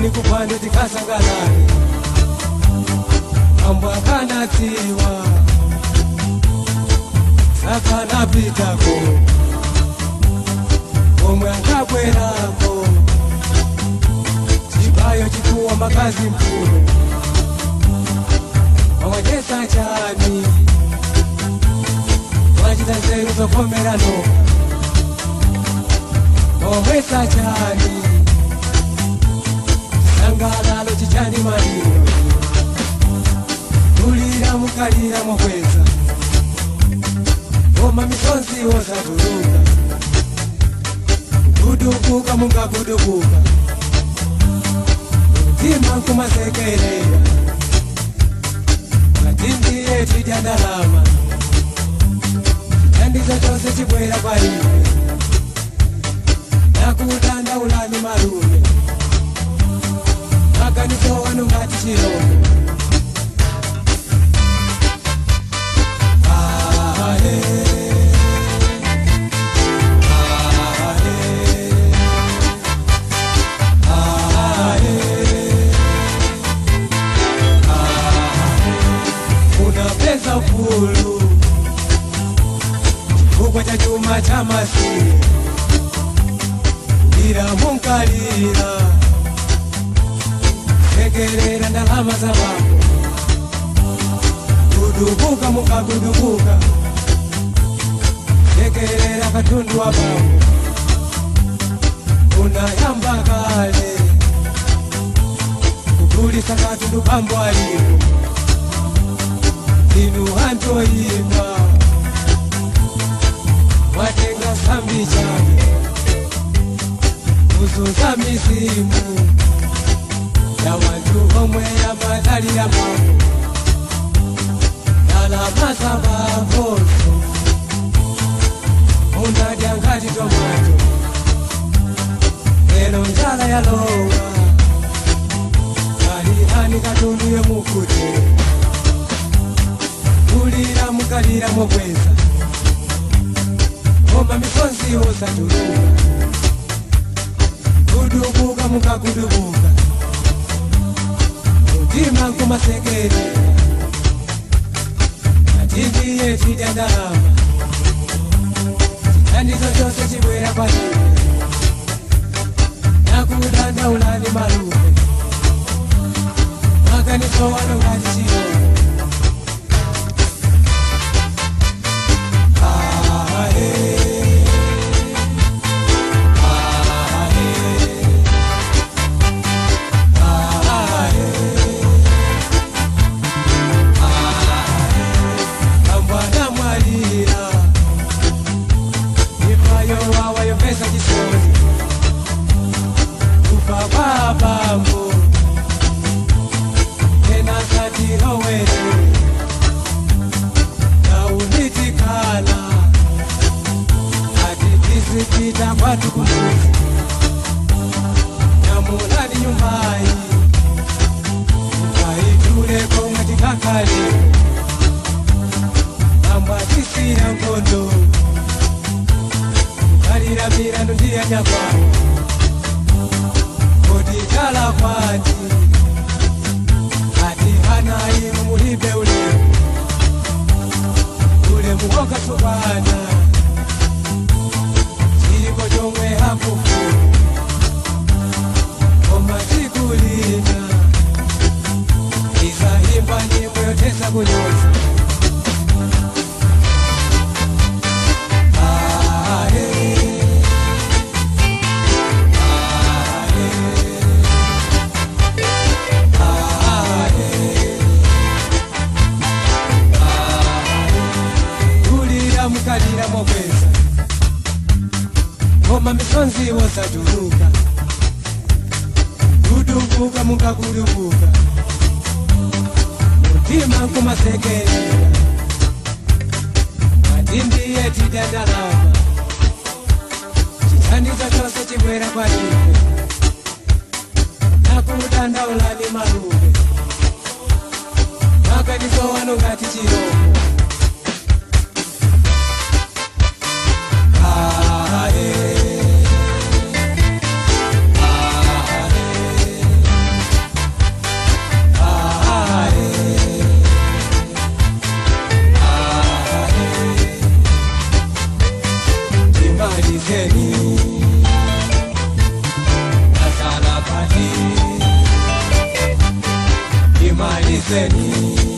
Kuni kupando tikasangalani Ambwa kanatiwa Saka napitako Omwe angabwerako Chibayo chikuwa makazi mkuru Wawajesa chani Wajita zeru zokomerano Wawesa chani Sangalalo chichani marino Tulira mukalira mwakweza Oma misonzi wosa turuka Kudukuka munga kudukuka Tima kumasekereya Matindi yetu jandalama Chandiza chose chibwera kwa hive Nakutanda ulani marume Makaniso wanu ngati chirombe Unapesa fulu Kukwa cha chuma cha masiri Ira munkalira Sekerera ndalama za wako Kudubuka muka kudubuka Sekerera katundu wa bamu Unayamba kale Kukulisa katundu pambo alimu Inu hanto yima Watenga sambi chami Uzuza misimu Ya watu homwe ya madali ya mamu Nala masaba mboso Unadiangati tomato Eno njala ya loa Kalihani katundu ya mukute Kulira mukalira mwakweza Oma misonzi wosa turuka Kudubuka muka kudubuka Mutima kumasekere Matindi yetu jandalama Chandizo chose chibwera kwa hive Nakudanda ulani marume Makaniso wano ngati chirombe Kita watu kumbuzi Nyamulani nyumbai Mkaitule konga tikakali Amba tisi ya mkondo Mkalira mirando ndia nyakwa Kodikala kwati Hati hana inu mulibe ule Ule muhoka subana Kojongwe hakufu Oma sikulina Isahimba nyimbo yotesa kunyoza Kulira mukalira mwakweza Oma misonzi wosa turuka Kudubuka muka kudubuka Mutima kumasekerera Matindi yetu jandalama Chichandizo chose chibwera kwa hive Nakudanda ulani marume Makaniso wano ngati chirombe fẹ́ ni.